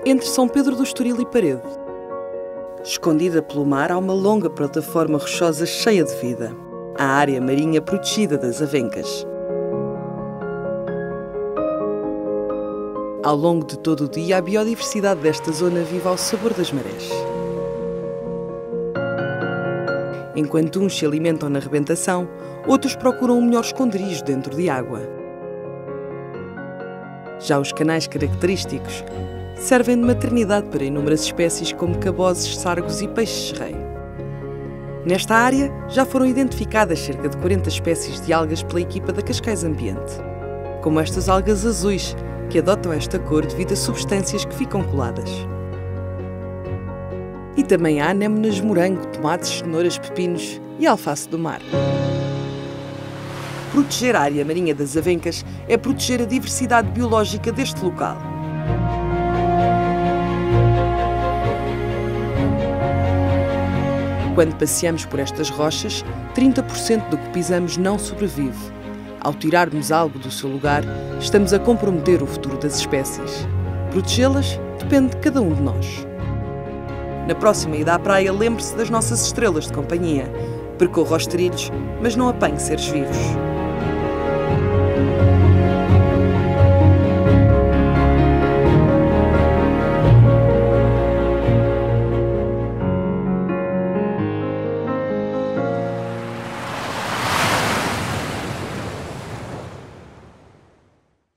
entre São Pedro do Estoril e Parede. Escondida pelo mar, há uma longa plataforma rochosa cheia de vida, a área marinha protegida das Avencas. Ao longo de todo o dia, a biodiversidade desta zona vive ao sabor das marés. Enquanto uns se alimentam na rebentação, outros procuram um melhor esconderijo dentro de água. Já os canais característicos servem de maternidade para inúmeras espécies como cabozes, sargos e peixes-rei. Nesta área já foram identificadas cerca de 40 espécies de algas pela equipa da Cascais Ambiente, como estas algas azuis, que adotam esta cor devido a substâncias que ficam coladas. E também há anémonas de morango, tomates, cenouras, pepinos e alface do mar. Proteger a área marinha das Avencas é proteger a diversidade biológica deste local. Quando passeamos por estas rochas, 30% do que pisamos não sobrevive. Ao tirarmos algo do seu lugar, estamos a comprometer o futuro das espécies. Protegê-las depende de cada um de nós. Na próxima ida à praia, lembre-se das nossas estrelas de companhia. Percorra os trilhos, mas não apanhe seres vivos.